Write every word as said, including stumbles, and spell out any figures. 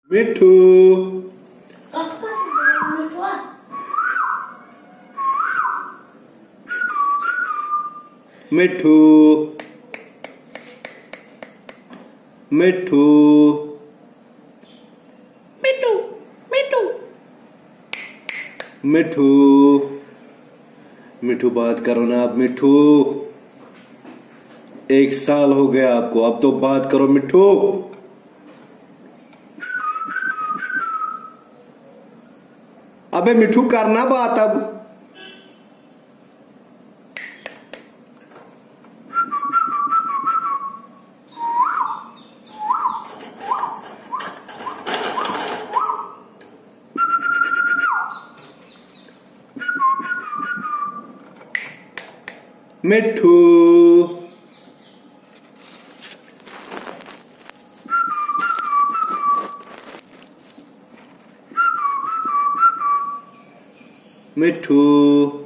मिठू मिठू मिठू मिठू मिठू मिठू मिठू बात करो ना आप। मिठू एक साल हो गया आपको, अब तो बात करो मिठू। अबे मिठू करना बात अब। मिठू मिठू